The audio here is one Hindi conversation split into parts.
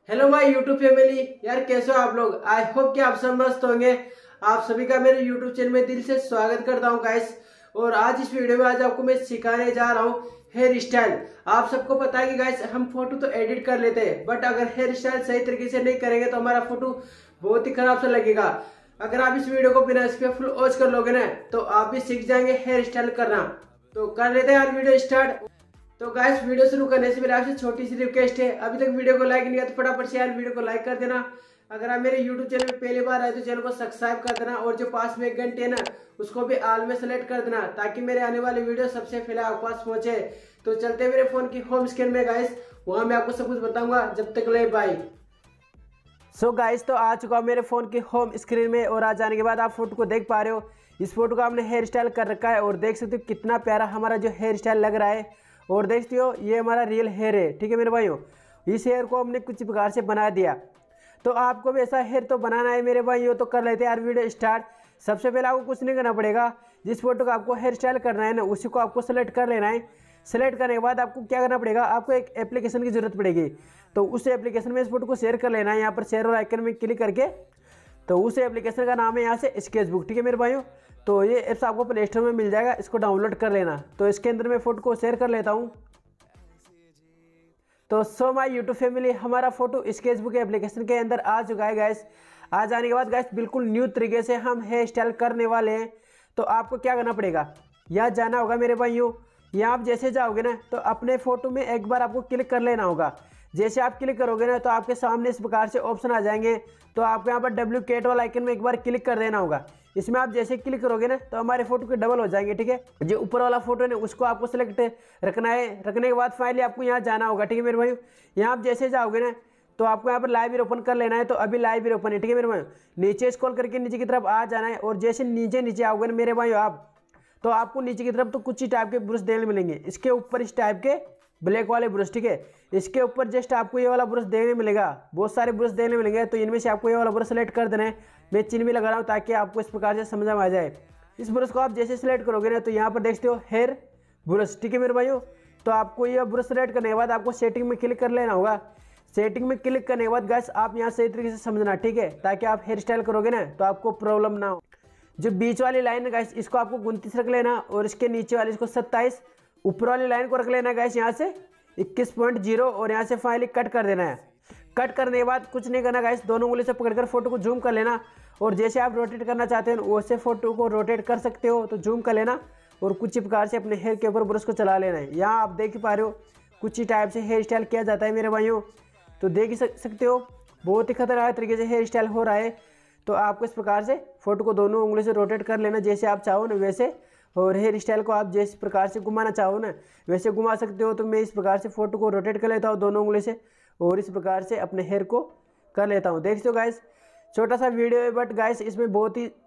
हेलो माय यूट्यूब फैमिली, यार कैसे हो आप लोग। आई होप कि आप सब मस्त होंगे। आप सभी का मेरे यूट्यूब चैनल में दिल से स्वागत करता हूं गाइस। और आज इस वीडियो में आज आपको मैं सिखाने जा रहा हूं हेयर स्टाइल। आप सबको पता है कि गाइस हम फोटो तो एडिट कर लेते हैं, बट अगर हेयर स्टाइल सही तरीके से नहीं करेंगे तो हमारा फोटो बहुत ही खराब सा लगेगा। अगर आप इस वीडियो को बिना स्किप फुल वॉच कर लोगे ना तो आप भी सीख जाएंगे हेयर स्टाइल करना। तो कर लेते हैं यार वीडियो स्टार्ट। तो गाइस वीडियो शुरू करने से पहले आपसे छोटी सी रिक्वेस्ट है, अभी तक वीडियो को लाइक नहीं किया तो फटाफट से यार वीडियो को लाइक कर देना। अगर आप मेरे यूट्यूब चैनल पे पहली बार आए तो चैनल को सब्सक्राइब कर देना और जो पास में एक घंटे है ना उसको भी ऑल में सेलेक्ट कर देना ताकि मेरे आने वाले वीडियो सबसे पहले आपके पास पहुंचे। तो चलते मेरे फोन की होम स्क्रीन में गाइस, वहां मैं आपको सब कुछ बताऊंगा। जब तक ले बाय। सो गाइस तो आ चुका हूँ मेरे फ़ोन की होम स्क्रीन में और आ जाने के बाद आप फोटो को देख पा रहे हो। इस फोटो का हमने हेयर स्टाइल कर रखा है और देख सकते हो कितना प्यारा हमारा जो हेयर स्टाइल लग रहा है। और देखते हो ये हमारा रियल हेयर है, ठीक है मेरे भाइयों। इस हेयर को हमने कुछ प्रकार से बना दिया, तो आपको भी ऐसा हेयर तो बनाना है मेरे भाइयों। तो कर लेते हैं यार वीडियो स्टार्ट। सबसे पहले आपको कुछ नहीं करना पड़ेगा, जिस फोटो का आपको हेयर स्टाइल करना है ना उसी को आपको सेलेक्ट कर लेना है। सेलेक्ट करने के बाद आपको क्या करना पड़ेगा, आपको एक एप्लीकेशन की जरूरत पड़ेगी। तो उस एप्लीकेशन में इस फोटो को शेयर कर लेना है। यहाँ पर शेयर वाला आइकन में क्लिक करके, तो उस एप्लीकेशन का नाम है यहाँ से स्केचबुक, ठीक है मेरे भाइयों। तो ये ऐप्स आपको प्ले स्टोर में मिल जाएगा, इसको डाउनलोड कर लेना। तो इसके अंदर मैं फोटो को शेयर कर लेता हूँ। तो सो माय यूट्यूब फैमिली, हमारा फोटो स्केचबुक एप्लीकेशन के अंदर आ चुका है गाइस। आ जाने के बाद गाइस बिल्कुल न्यू तरीके से हम हेयर स्टाइल करने वाले हैं। तो आपको क्या करना पड़ेगा, यहाँ जाना होगा मेरे भाइयों। यहाँ आप जैसे जाओगे ना तो अपने फोटो में एक बार आपको क्लिक कर लेना होगा। जैसे आप क्लिक करोगे ना तो आपके सामने इस प्रकार से ऑप्शन आ जाएंगे। तो आपको यहाँ पर डब्ल्यू कैट वाला आइकन में एक बार क्लिक कर देना होगा। इसमें आप जैसे क्लिक करोगे ना तो हमारे फोटो के डबल हो जाएंगे, ठीक है। जो ऊपर वाला फोटो है ना उसको आपको सेलेक्ट रखना है। रखने के बाद फाइनली आपको यहाँ जाना होगा, ठीक है मेरे भाई। यहाँ आप जैसे जाओगे ना तो आपको यहाँ पर लाइव ओपन कर लेना है। तो अभी लाइव ओपन है, ठीक है मेरे भाई। नीचे स्क्रॉल करके नीचे की तरफ आ जाना है और जैसे नीचे आओगे ना मेरे भाई आप, तो आपको नीचे की तरफ तो कुछ ही टाइप के ब्रश देखने मिलेंगे। इसके ऊपर इस टाइप के ब्लैक वाले ब्रश, ठीक है। इसके ऊपर जस्ट आपको ये वाला ब्रश देखने मिलेगा, बहुत सारे ब्रश देखने मिलेंगे। तो इनमें से आपको ये वाला ब्रश सेलेक्ट कर देना है। मैं चिन्ह भी लगा रहा हूँ ताकि आपको इस प्रकार से समझ में आ जाए। इस ब्रश को आप जैसे सेलेक्ट करोगे ना तो यहाँ पर देखते हो हेयर ब्रश, ठीक है मेरे भाइयों। तो आपको ये ब्रश सेलेक्ट करने के बाद आपको सेटिंग में क्लिक कर लेना होगा। सेटिंग में क्लिक करने के बाद गाइस आप यहाँ सही तरीके से समझना, ठीक है, ताकि आप हेयर स्टाइल करोगे ना तो आपको प्रॉब्लम ना हो। जो बीच वाली लाइन है गाइस इसको आपको 29 रख लेना और इसके नीचे वाली इसको 27, ऊपर वाली लाइन को रख लेना गाइस यहाँ से 21.0 और यहाँ से फाइनली कट कर देना है। कट करने के बाद कुछ नहीं करना गाइस, दोनों उंगली से पकड़कर फोटो को जूम कर लेना और जैसे आप रोटेट करना चाहते हो वैसे फोटो को रोटेट कर सकते हो। तो जूम कर लेना और कुछ ही प्रकार से अपने हेयर के ऊपर ब्रश को चला लेना है। यहाँ आप देख पा रहे हो कुछ ही टाइप से हेयर स्टाइल किया जाता है मेरे भाइयों। तो देख ही सकते हो बहुत ही खतरनाक तरीके से हेयर स्टाइल हो रहा है। तो आपको इस प्रकार से फोटो को दोनों उंगली से रोटेट कर लेना जैसे आप चाहो ना वैसे। और हेयर स्टाइल को आप जिस प्रकार से घुमाना चाहो ना वैसे घुमा सकते हो। तो मैं इस प्रकार से फोटो को रोटेट कर लेता हूँ दोनों उंगली से और इस प्रकार से अपने हेयर को कर लेता हूँ। देखते हो गाइस छोटा सा वीडियो है, बट गाइस इसमें बहुत ही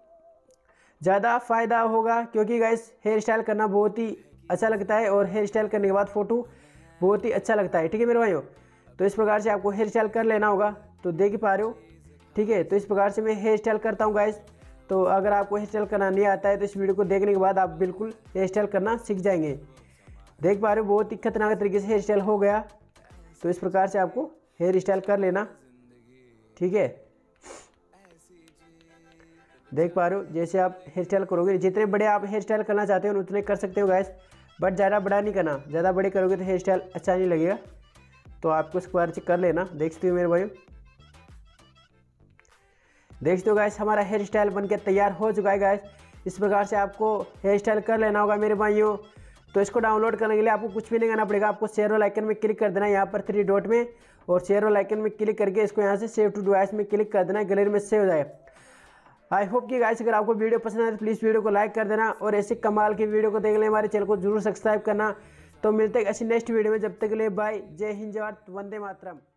ज़्यादा फ़ायदा होगा क्योंकि गाइस हेयर स्टाइल करना बहुत ही अच्छा लगता है और हेयर स्टाइल करने के बाद फ़ोटो बहुत ही अच्छा लगता है, ठीक है मेरे भाइयों। तो इस प्रकार से आपको हेयर स्टाइल कर लेना होगा। तो देख ही पा रहे हो, ठीक है। तो इस प्रकार से मैं हेयर स्टाइल करता हूँ गाइस। तो अगर आपको हेयर स्टाइल करना नहीं आता है तो इस वीडियो को देखने के बाद आप बिल्कुल हेयर स्टाइल करना सीख जाएंगे। देख पा रहे हो बहुत ही खतरनाक तरीके से हेयर स्टाइल हो गया। तो इस प्रकार से आपको हेयर स्टाइल कर लेना, ठीक है। देख पा रहे हो जैसे आप हेयर स्टाइल करोगे, जितने बड़े आप हेयर स्टाइल करना चाहते हो उतने कर सकते हो गाइस, बट ज़्यादा बड़ा नहीं करना। ज़्यादा बड़े करोगे तो हेयर स्टाइल अच्छा नहीं लगेगा। तो आपको इस प्रकार से कर लेना। देख सकते हो मेरे भाई, देखते हो गाइस हमारा हेयर स्टाइल बनकर तैयार हो चुका है गाइस। इस प्रकार से आपको हेयर स्टाइल कर लेना होगा मेरे भाइयों। तो इसको डाउनलोड करने के लिए आपको कुछ भी नहीं करना पड़ेगा, आपको शेयर वाला आइकन में क्लिक कर देना है यहाँ पर 3 डॉट में और शेयर वाला आइकन में क्लिक करके इसको यहाँ से सेव टू डिवाइस में क्लिक कर देना, गैलरी में सेव हो जाएगा। आई होप कि गाइस अगर आपको वीडियो पसंद आए तो प्लीज़ वीडियो को लाइक कर देना और ऐसे कमाल की वीडियो को देखने हमारे चैनल को जरूर सब्सक्राइब करना। तो मिलते हैं ऐसी नेक्स्ट वीडियो में, जब तक के लिए बाय। जय हिंद, जय भारत, वंदे मातरम।